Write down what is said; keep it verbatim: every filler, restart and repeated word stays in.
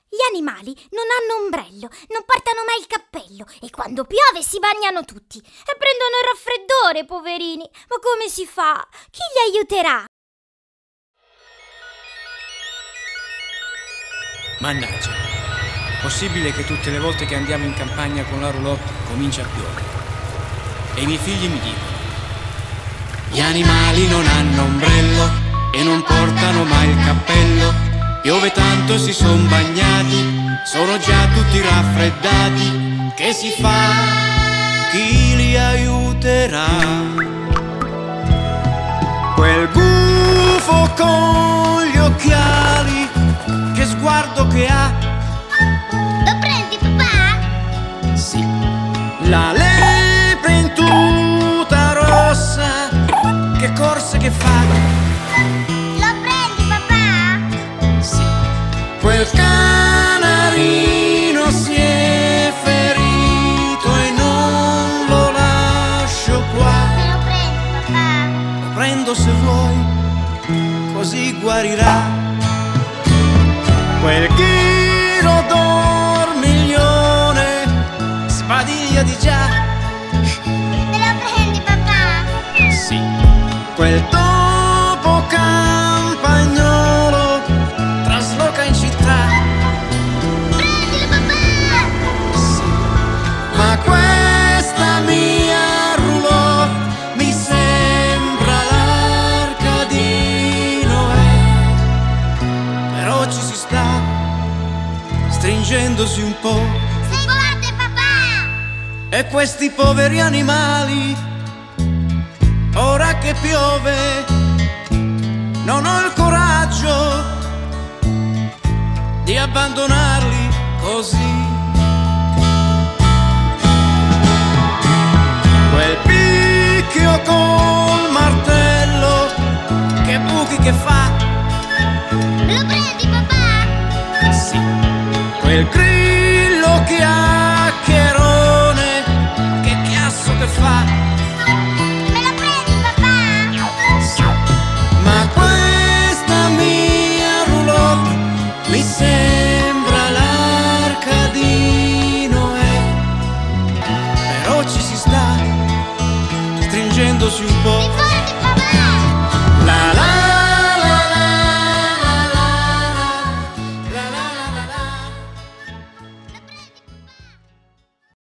Gli animali non hanno ombrello, non portano mai il cappello e quando piove si bagnano tutti e prendono il raffreddore, poverini. Ma come si fa? Chi li aiuterà? Mannaggia, possibile che tutte le volte che andiamo in campagna con la roulotte comincia a piovere. E i miei figli mi dicono: gli animali non hanno ombrello e non portano mai il cappello. Piove tanto e si son bagnati, sono già tutti raffreddati. Che si fa? Chi li aiuterà? Quel gufo con gli occhiali, che sguardo che ha! Lo prendi, papà? Sì. La lepre in tuta rossa, che corse che fa! Quel canarino si è ferito e non lo lascio qua. Me lo prendi, papà? Lo prendo se vuoi, così guarirà. Quel ghiro dormiglione sbadiglia di già. Me lo prendi, papà? Sì. Quel topo campagnolo trasloca in città. Prendilo, papà! Sì. Ma questa mia roulotte mi sembra l'arca di Noè. Però ci si sta stringendosi un po'. Sei forte, papà! E questi poveri animali, ora che piove, non ho il coraggio di abbandonarli così. Quel picchio col martello, che buchi che fa! Me lo prendi, papà? Sì. Quel grillo chiacchierone, che chiasso che fa! Me lo prendi, papà? Sì. Ma questa mia roulotte mi sembra l'arca di Noè. Però ci si sta stringendosi un po'.